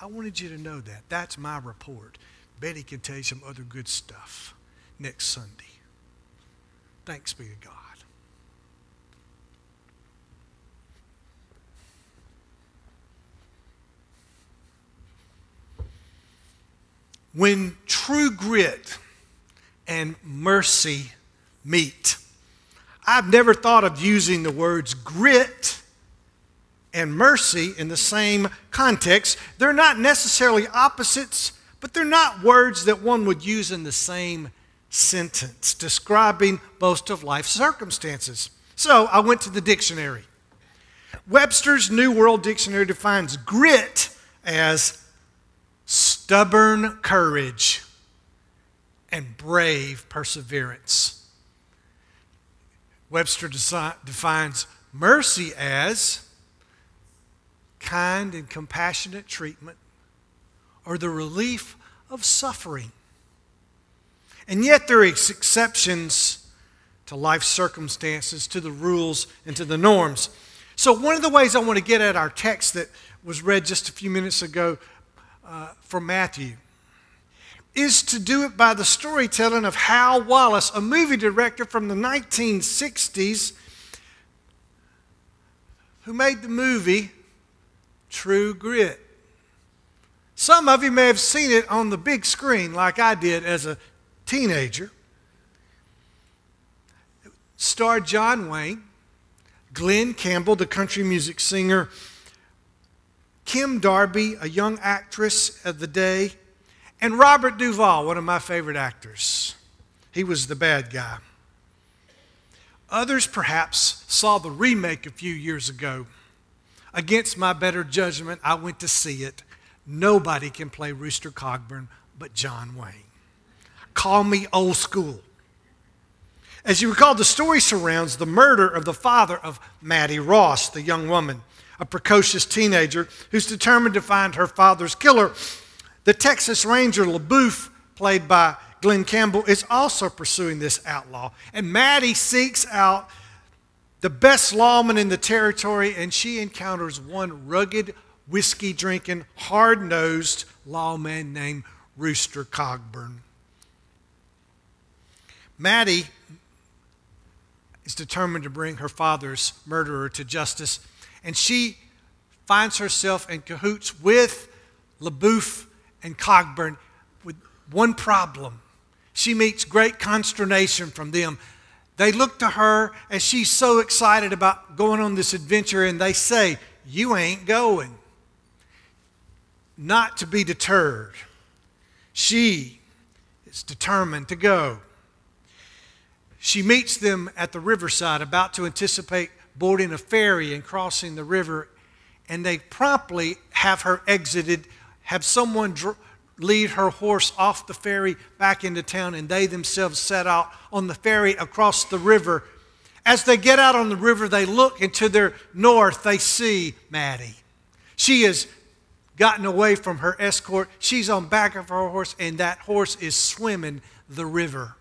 I wanted you to know that. That's my report. Betty can tell you some other good stuff next Sunday. Thanks be to God. When true grit and mercy meet. I've never thought of using the words grit and mercy in the same context. They're not necessarily opposites, but they're not words that one would use in the same sentence, describing most of life's circumstances. So I went to the dictionary. Webster's New World Dictionary defines grit as stubborn courage and brave perseverance. Webster defines mercy as kind and compassionate treatment or the relief of suffering. And yet there are exceptions to life circumstances, to the rules, and to the norms. So one of the ways I want to get at our text that was read just a few minutes ago from Matthew is to do it by the storytelling of Hal Wallace, a movie director from the 1960s who made the movie True Grit. Some of you may have seen it on the big screen like I did as a teenager. It starred John Wayne, Glenn Campbell, the country music singer, Kim Darby, a young actress of the day, and Robert Duvall, one of my favorite actors. He was the bad guy. Others perhaps saw the remake a few years ago. Against my better judgment, I went to see it. Nobody can play Rooster Cogburn but John Wayne. Call me old school. As you recall, the story surrounds the murder of the father of Maddie Ross, the young woman, a precocious teenager who's determined to find her father's killer. The Texas Ranger LaBouffe, played by Glenn Campbell, is also pursuing this outlaw. And Maddie seeks out the best lawman in the territory, and she encounters one rugged, whiskey-drinking, hard-nosed lawman named Rooster Cogburn. Maddie is determined to bring her father's murderer to justice, and she finds herself in cahoots with LaBouffe and Cogburn with one problem. She meets great consternation from them. They look to her as she's so excited about going on this adventure, and they say, "You ain't going." Not to be deterred, she is determined to go. She meets them at the riverside, about to anticipate boarding a ferry and crossing the river, and they promptly have her exited, have someone lead her horse off the ferry back into town, and they themselves set out on the ferry across the river. As they get out on the river, they look, and to their north, they see Maddie. She has gotten away from her escort. She's on back of her horse, and that horse is swimming the river.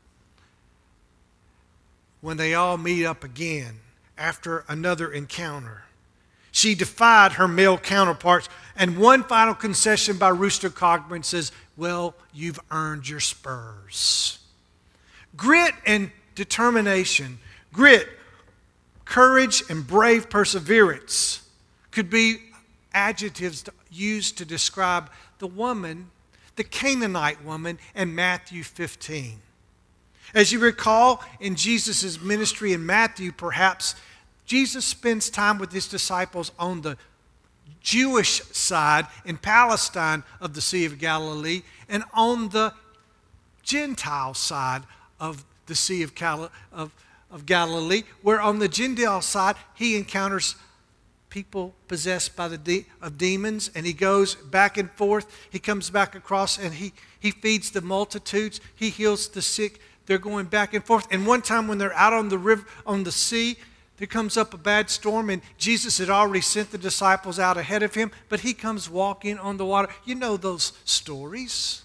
When they all meet up again after another encounter, she defied her male counterparts, and one final concession by Rooster Cogburn says, "Well, you've earned your spurs." Grit and determination, grit, courage, and brave perseverance could be adjectives used to describe the woman, the Canaanite woman in Matthew 15. As you recall, in Jesus' ministry in Matthew, perhaps, Jesus spends time with his disciples on the Jewish side in Palestine of the Sea of Galilee, and on the Gentile side of the Sea of Galilee, where on the Gentile side he encounters people possessed by of demons, and he goes back and forth. He comes back across, and he feeds the multitudes. He heals the sick. They're going back and forth. And one time when they're out on the river, on the sea, there comes up a bad storm, and Jesus had already sent the disciples out ahead of him, but he comes walking on the water. You know those stories.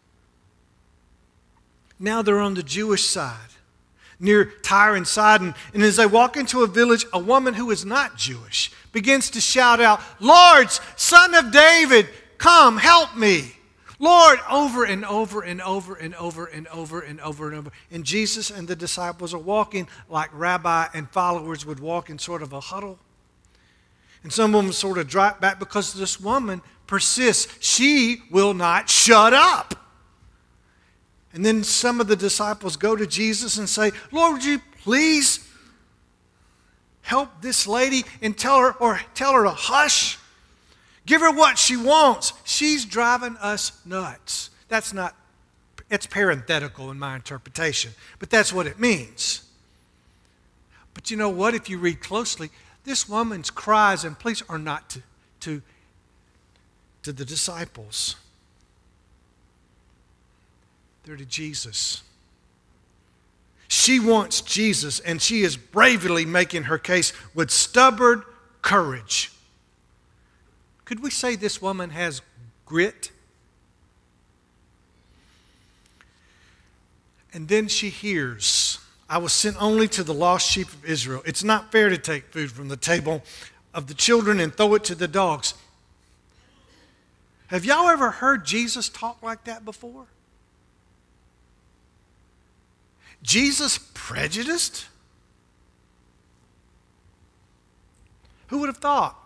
Now they're on the Jewish side, near Tyre and Sidon, and as they walk into a village, a woman who is not Jewish begins to shout out, "Lord, Son of David, come, help me. Lord, over and over and over and over and over and over and over. And Jesus and the disciples are walking like rabbi and followers would walk in sort of a huddle. And some of them sort of drop back because this woman persists. She will not shut up. And then some of the disciples go to Jesus and say, Lord, would you please help this lady and tell her to hush? Give her what she wants. She's driving us nuts. It's parenthetical in my interpretation, but that's what it means. But you know what? If you read closely, this woman's cries and pleas are not to the disciples. They're to Jesus. She wants Jesus, and she is bravely making her case with stubborn courage. Could we say this woman has grit? And then she hears, I was sent only to the lost sheep of Israel. It's not fair to take food from the table of the children and throw it to the dogs. Have y'all ever heard Jesus talk like that before? Jesus prejudiced? Who would have thought?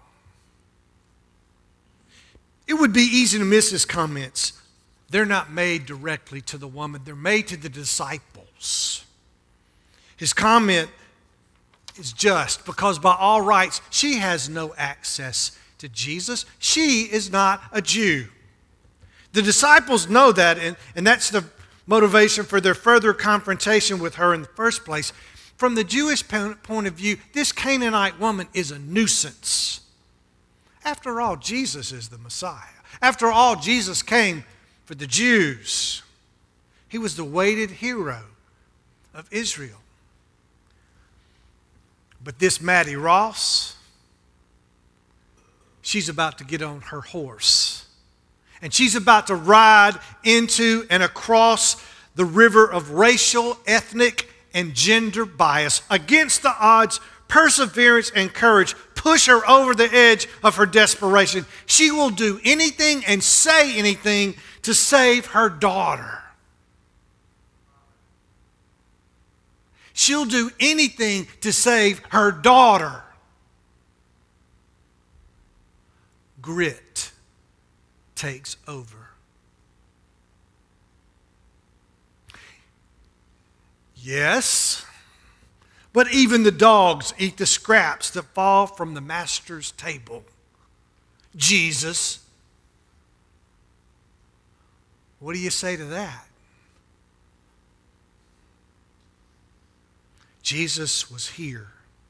It would be easy to miss his comments. They're not made directly to the woman. They're made to the disciples. His comment is just because by all rights, she has no access to Jesus. She is not a Jew. The disciples know that, and that's the motivation for their further confrontation with her in the first place. From the Jewish point of view, this Canaanite woman is a nuisance. After all, Jesus is the Messiah. After all, Jesus came for the Jews. He was the awaited hero of Israel. But this Maddie Ross, she's about to get on her horse. And she's about to ride into and across the river of racial, ethnic, and gender bias. Against the odds, perseverance and courage push her over the edge of her desperation. She will do anything and say anything to save her daughter. She'll do anything to save her daughter. Grit takes over. Yes, but even the dogs eat the scraps that fall from the master's table. Jesus, what do you say to that? Jesus was here.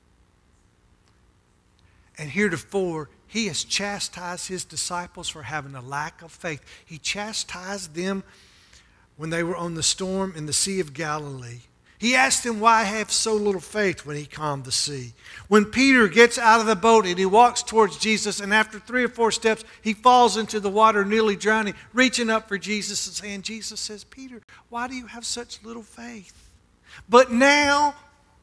And heretofore, he has chastised his disciples for having a lack of faith. He chastised them when they were on the storm in the Sea of Galilee. He asked them why have so little faith when he calmed the sea. When Peter gets out of the boat and he walks towards Jesus, and after 3 or 4 steps, he falls into the water nearly drowning, reaching up for Jesus' hand. Jesus says, Peter, why do you have such little faith? But now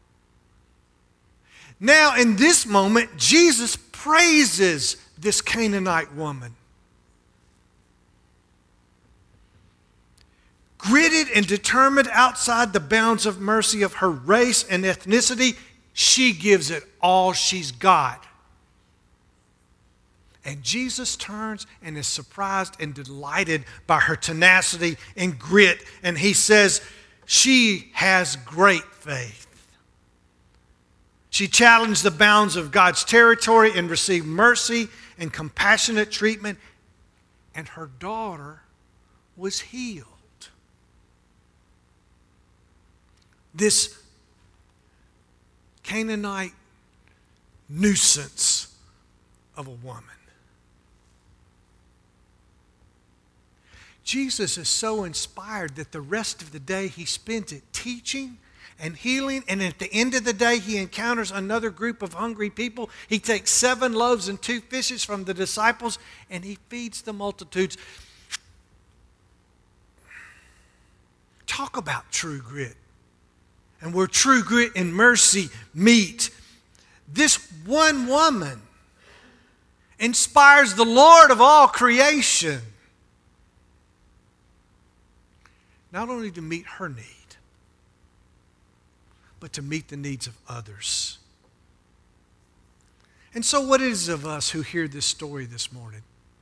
in this moment, Jesus praises this Canaanite woman. Gritted and determined outside the bounds of mercy of her race and ethnicity, she gives it all she's got. And Jesus turns and is surprised and delighted by her tenacity and grit. And he says, she has great faith. She challenged the bounds of God's territory and received mercy and compassionate treatment. And her daughter was healed. This Canaanite nuisance of a woman. Jesus is so inspired that the rest of the day he spent it teaching and healing, and at the end of the day he encounters another group of hungry people. He takes 7 loaves and 2 fishes from the disciples and he feeds the multitudes. Talk about true grit. And where true grit and mercy meet, this one woman inspires the Lord of all creation not only to meet her need, but to meet the needs of others. And so what is it of us who hear this story this morning?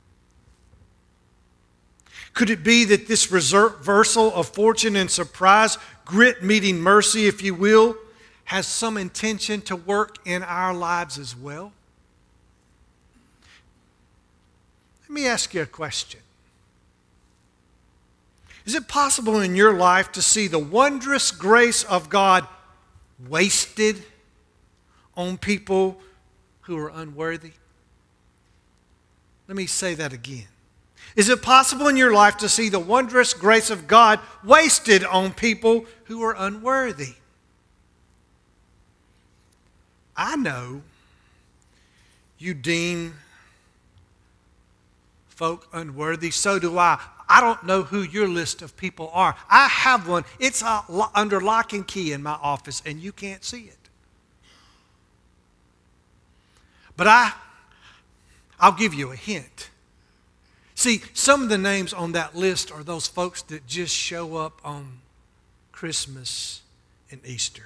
Could it be that this reversal of fortune and surprise, grit meeting mercy, if you will, has some intention to work in our lives as well? Let me ask you a question. Is it possible in your life to see the wondrous grace of God wasted on people who are unworthy? Let me say that again. Is it possible in your life to see the wondrous grace of God wasted on people who are unworthy? I know you deem folk unworthy. So do I. I don't know who your list of people are. I have one. It's under lock and key in my office, and you can't see it. But I'll give you a hint. See, some of the names on that list are those folks that just show up on Christmas and Easter.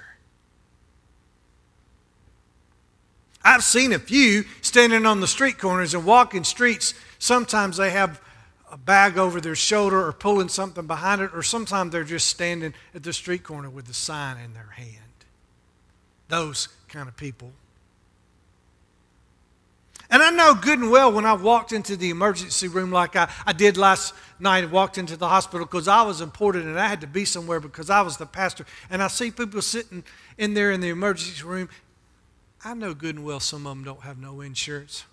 I've seen a few standing on the street corners and walking streets. Sometimes they have a bag over their shoulder or pulling something behind it, or sometimes they're just standing at the street corner with a sign in their hand. Those kind of people. And I know good and well when I walked into the emergency room like I did last night and walked into the hospital because I was important and I had to be somewhere because I was the pastor. And I see people sitting in there in the emergency room. I know good and well some of them don't have no insurance.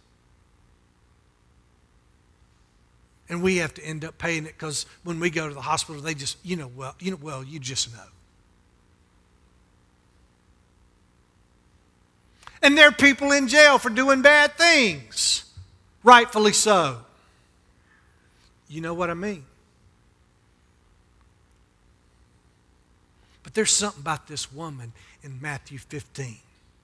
And we have to end up paying it because when we go to the hospital, they just, you just know. And there are people in jail for doing bad things, rightfully so. You know what I mean? But there's something about this woman in Matthew 15.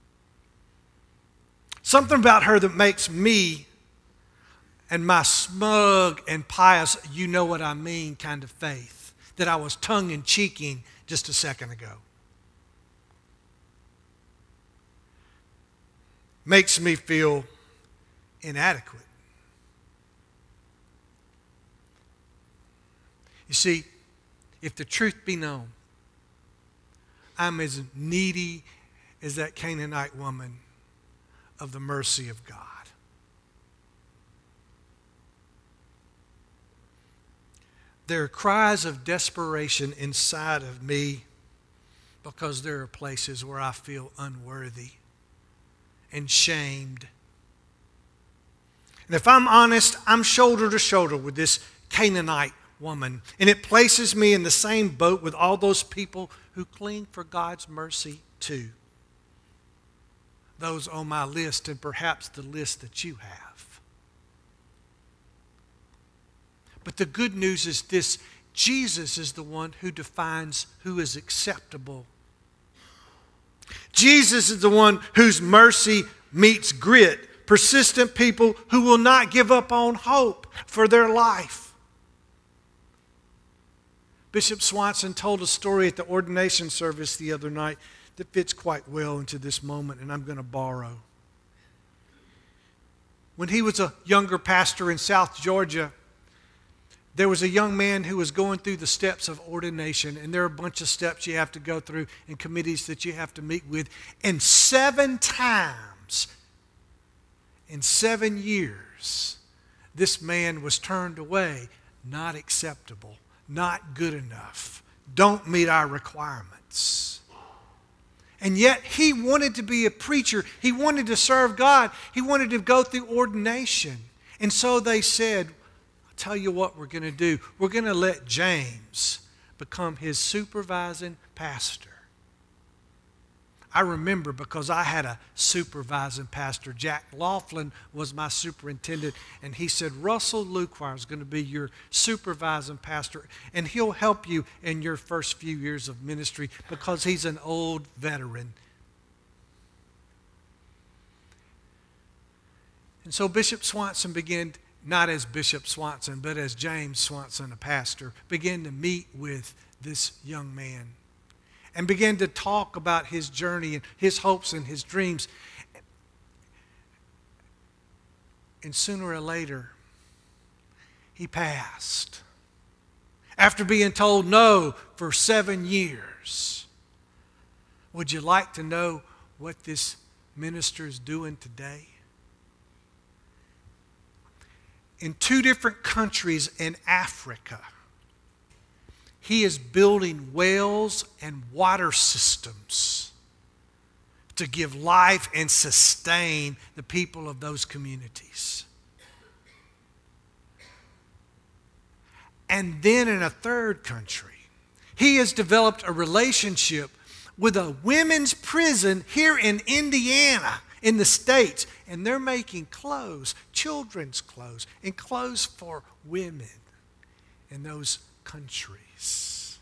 Something about her that makes me and my smug and pious, you know what I mean, kind of faith that I was tongue-in-cheeking just a second ago. Makes me feel inadequate. You see, if the truth be known, I'm as needy as that Canaanite woman of the mercy of God. There are cries of desperation inside of me because there are places where I feel unworthy and shamed. And if I'm honest, I'm shoulder to shoulder with this Canaanite woman. And it places me in the same boat with all those people who cling for God's mercy too. Those on my list and perhaps the list that you have. But the good news is this: Jesus is the one who defines who is acceptable. Jesus is the one whose mercy meets grit. Persistent people who will not give up on hope for their life. Bishop Swanson told a story at the ordination service the other night that fits quite well into this moment, and I'm going to borrow. When he was a younger pastor in South Georgia, there was a young man who was going through the steps of ordination, and there are a bunch of steps you have to go through and committees that you have to meet with. And 7 times in 7 years, this man was turned away. Not acceptable, not good enough, don't meet our requirements. And yet he wanted to be a preacher. He wanted to serve God. He wanted to go through ordination. And so they said, tell you what we're going to do. We're going to let James become his supervising pastor. I remember because I had a supervising pastor. Jack Laughlin was my superintendent, and he said, Russell Luquire is going to be your supervising pastor, and he'll help you in your first few years of ministry because he's an old veteran. And so Bishop Swanson began, not as Bishop Swanson, but as James Swanson, a pastor, began to meet with this young man and began to talk about his journey and his hopes and his dreams. And sooner or later, he passed. After being told no for 7 years. Would you like to know what this minister is doing today? In 2 different countries in Africa, he is building wells and water systems to give life and sustain the people of those communities. And then in a 3rd country, he has developed a relationship with a women's prison here in Indiana, in the States. And they're making clothes, children's clothes, and clothes for women in those countries.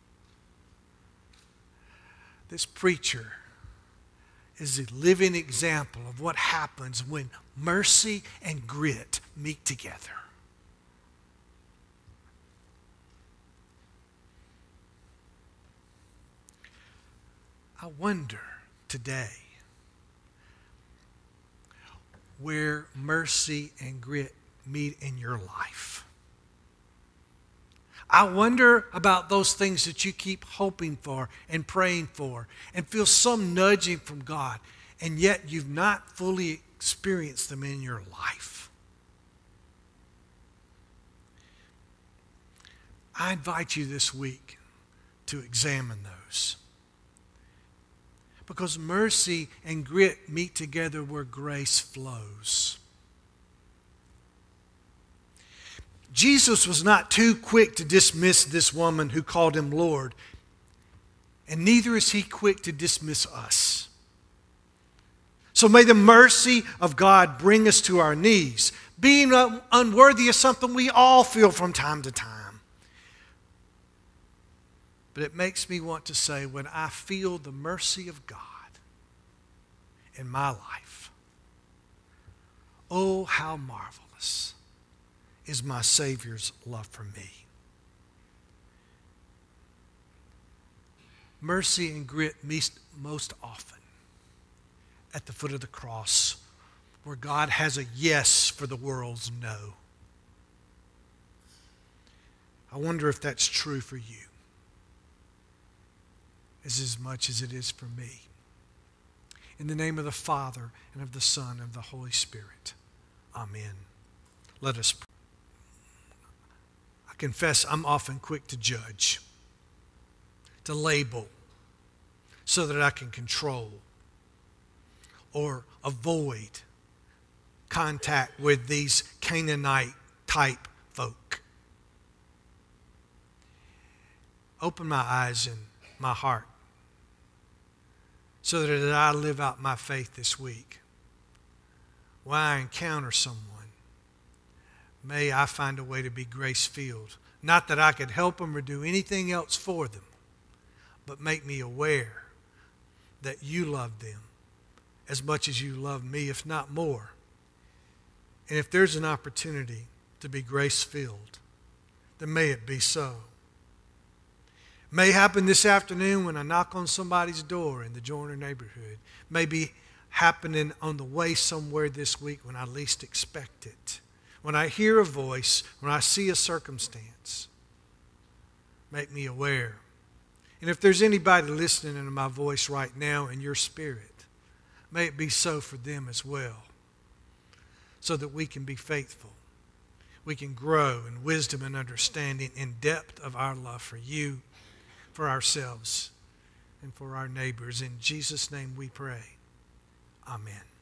This preacher is a living example of what happens when mercy and grit meet together. I wonder today where mercy and grit meet in your life. I wonder about those things that you keep hoping for and praying for and feel some nudging from God, and yet you've not fully experienced them in your life. I invite you this week to examine those. Because mercy and grit meet together where grace flows. Jesus was not too quick to dismiss this woman who called him Lord, and neither is he quick to dismiss us. So may the mercy of God bring us to our knees. Being unworthy is something we all feel from time to time. But it makes me want to say, when I feel the mercy of God in my life, oh, how marvelous is my Savior's love for me. Mercy and grit meet most often at the foot of the cross, where God has a yes for the world's no. I wonder if that's true for you as much as it is for me. In the name of the Father, and of the Son, and of the Holy Spirit. Amen. Let us pray. I confess I'm often quick to judge, to label, so that I can control or avoid contact with these Canaanite-type folk. Open my eyes and my heart so that as I live out my faith this week, when I encounter someone, may I find a way to be grace-filled. Not that I could help them or do anything else for them, but make me aware that you love them as much as you love me, if not more. And if there's an opportunity to be grace-filled, then may it be so. May happen this afternoon when I knock on somebody's door in the Joyner neighborhood. May be happening on the way somewhere this week when I least expect it. When I hear a voice, when I see a circumstance, make me aware. And if there's anybody listening to my voice right now in your spirit, may it be so for them as well, so that we can be faithful. We can grow in wisdom and understanding in depth of our love for you, for ourselves, and for our neighbors. In Jesus' name we pray. Amen.